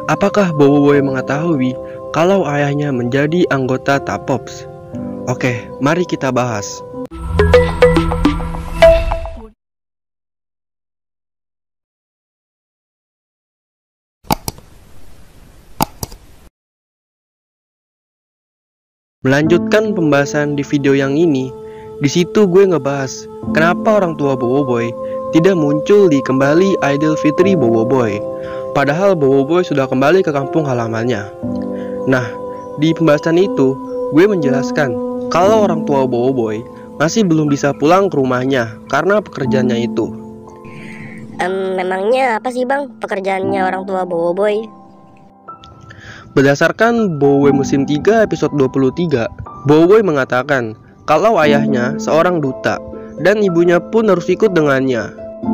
Apakah Bowoboy mengetahui kalau ayahnya menjadi anggota Tapops? Oke, mari kita bahas. Melanjutkan pembahasan di video yang ini, di situ gue ngebahas kenapa orang tua Bowoboy tidak muncul di Kembali Idul Fitri Bowoboy, padahal Bowoboy sudah kembali ke kampung halamannya. Nah, di pembahasan itu gue menjelaskan kalau orang tua Bowoboy masih belum bisa pulang ke rumahnya karena pekerjaannya itu. Memangnya apa sih bang pekerjaannya orang tua Bowoboy? Berdasarkan Bowoboy musim 3 episode 23, Bowoboy mengatakan kalau ayahnya seorang duta dan ibunya pun harus ikut dengannya.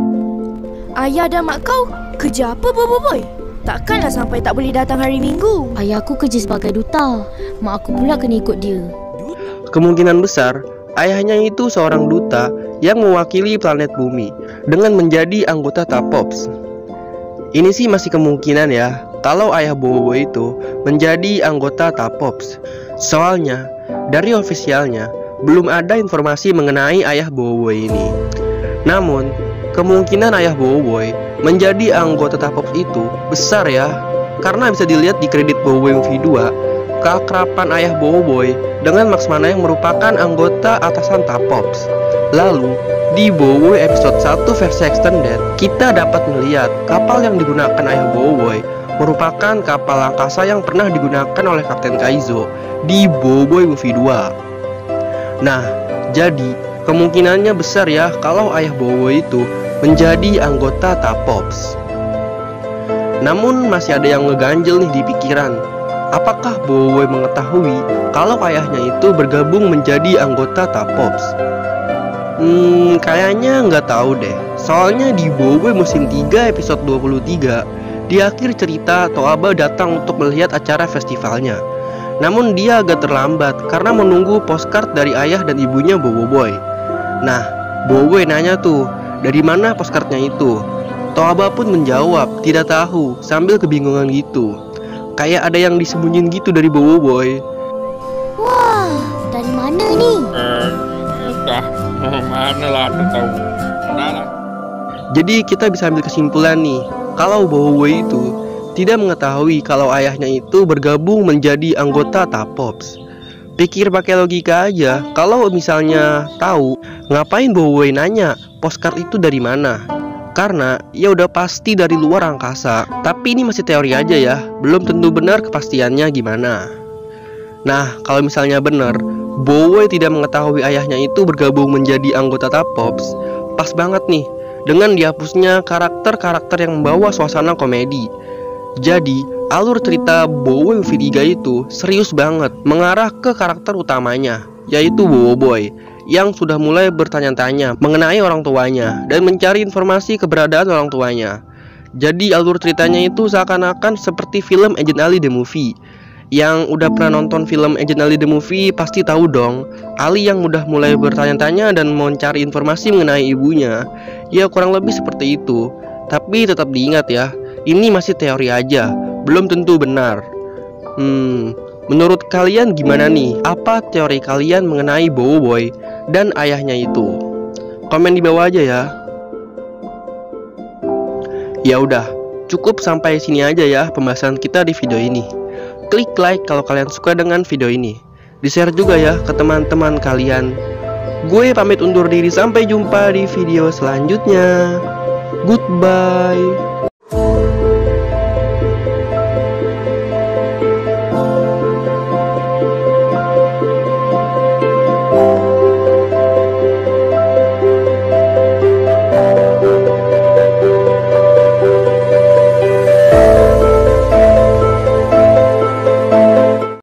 Ayah dan mak kau kerja apa Bowoboy? Takkanlah sampai tak boleh datang hari Minggu. Ayahku kerja sebagai duta, mak aku pula kena ikut dia. Kemungkinan besar ayahnya itu seorang duta yang mewakili planet bumi dengan menjadi anggota Tapops. Ini sih masih kemungkinan ya kalau ayah Bowoboy itu menjadi anggota Tapops. Soalnya dari ofisialnya belum ada informasi mengenai ayah Bowoboy ini. Namun kemungkinan ayah Bowoboy menjadi anggota Tapops itu besar ya, karena bisa dilihat di kredit Bowoboy Movie 2 keakraban ayah Bowoboy dengan Max Mana yang merupakan anggota atasan Tapops. Lalu di Bowoboy episode 1 versi extended, kita dapat melihat kapal yang digunakan ayah Bowoboy merupakan kapal angkasa yang pernah digunakan oleh Kapten Kaizo di Bowoboy Movie 2. Nah, jadi kemungkinannya besar ya kalau ayah Bowoboy itu menjadi anggota Tapops. Namun masih ada yang ngeganjel nih di pikiran. Apakah Bowoboy mengetahui kalau ayahnya itu bergabung menjadi anggota Tapops? Kayaknya nggak tahu deh. Soalnya di Bowoboy musim 3 episode 23, di akhir cerita Toaba datang untuk melihat acara festivalnya. Namun dia agak terlambat karena menunggu postcard dari ayah dan ibunya Bowoboy. Nah, Bowoboy nanya tuh, dari mana postcardnya itu? Toaba pun menjawab, tidak tahu, sambil kebingungan gitu. Kayak ada yang disembunyiin gitu dari Bowoboy. Wah, dari mana nih? Mana lah, aku tahu. Mana? Jadi kita bisa ambil kesimpulan nih, kalau Bowoboy itu tidak mengetahui kalau ayahnya itu bergabung menjadi anggota Tapops. Pikir pakai logika aja, kalau misalnya tahu, ngapain Bowoboy nanya postcard itu dari mana? Karena ya udah pasti dari luar angkasa. Tapi ini masih teori aja ya, belum tentu benar kepastiannya gimana. Nah, kalau misalnya benar Bowoboy tidak mengetahui ayahnya itu bergabung menjadi anggota Tapops, pas banget nih dengan dihapusnya karakter-karakter yang membawa suasana komedi. Jadi alur cerita Bowoboy Movie 3 itu serius banget, mengarah ke karakter utamanya, yaitu Bowoboy yang sudah mulai bertanya-tanya mengenai orang tuanya dan mencari informasi keberadaan orang tuanya. Jadi alur ceritanya itu seakan-akan seperti film Agent Ali The Movie. Yang udah pernah nonton film Agent Ali The Movie pasti tahu dong, Ali yang udah mulai bertanya-tanya dan mencari informasi mengenai ibunya. Ya kurang lebih seperti itu. Tapi tetap diingat ya, ini masih teori aja, belum tentu benar. Menurut kalian gimana nih? Apa teori kalian mengenai Bowoboy dan ayahnya itu? Komen di bawah aja ya. Ya udah, cukup sampai sini aja ya pembahasan kita di video ini. Klik like kalau kalian suka dengan video ini. Di-share juga ya ke teman-teman kalian. Gue pamit undur diri, sampai jumpa di video selanjutnya. Goodbye.